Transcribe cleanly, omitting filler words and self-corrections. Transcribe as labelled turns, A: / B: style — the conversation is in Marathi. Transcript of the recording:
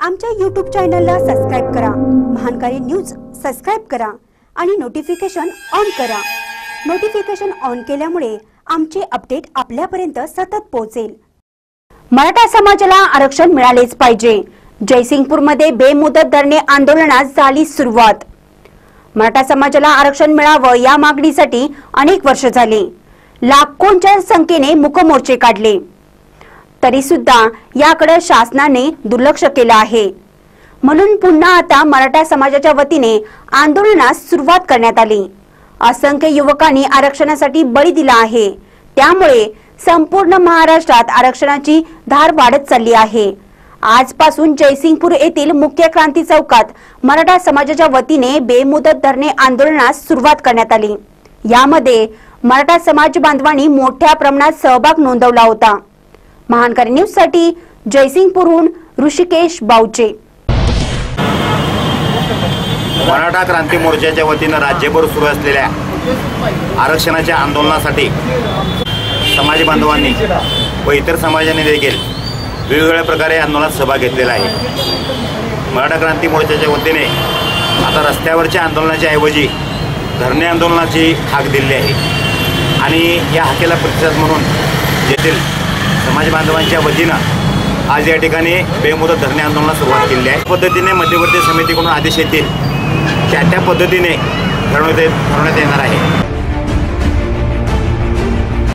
A: आमच्या YouTube चॅनलला सबस्क्राइब करा, महानकारी न्यूज सबस्क्राइब करा आणि नोटिफिकेशन ऑन करा। नोटिफिकेशन ऑन केल्यामुळे आमचे अपडेट आपल्यापर्यंत सतत पोहोचेल। मराठा समाजाला आरक्षण मिळालेच पाहिजे। जयसिंगपूरमध्ये बेमुदत धरणे आंदोलनास झाली सुरुवात। मराठा समाजाला आरक्षण मिळावं या मागणीसाठी अनेक वर्ष झाली। लाखोंच्या संख्येने मूकमोर्चे काढले, तरी सुद्धा याकडे शासनाने दुर्लक्ष केलं आहे। म्हणून पुन्हा आता मराठा समाजाच्या वतीने आंदोलनास सुरुवात करण्यात आली। असंख्य युवकांनी आरक्षणासाठी बळी दिला आहे, त्यामुळे संपूर्ण महाराष्ट्रात आरक्षणाची धार वाढत चालली आहे। आजपासून जयसिंगपूर येथील मुख्य क्रांती चौकात मराठा समाजाच्या वतीने बेमुदत धरणे आंदोलनास सुरुवात करण्यात आली। यामध्ये मराठा समाज बांधवांनी मोठ्या प्रमाणात सहभाग नोंदवला होता। महानकारी न्यूज साठी जयसिंगपूरहून ऋषिकेश बावचे।
B: मराठा क्रांती मोर्चाच्या वतीने राज्यभर सुरू असलेल्या आरक्षणाच्या आंदोलनासाठी समाज बांधवांनी व इतर समाजाने देखील वेगवेगळ्या प्रकारे आंदोलनात सहभाग घेतलेला आहे। मराठा क्रांती मोर्चाच्या वतीने आता रस्त्यावरच्या आंदोलनाच्या ऐवजी धरणे आंदोलनाची हाक दिली आहे आणि या हाकेला प्रतिसाद म्हणून येथील समाज बांधवांच्या वतीनं आज या ठिकाणी बेमुदत धरणे आंदोलनास सुरुवात केली आहे। पद्धतीने मध्यवर्ती समितीकडून आदेश येतील त्या पद्धतीने ठरवण्यात येणार आहे।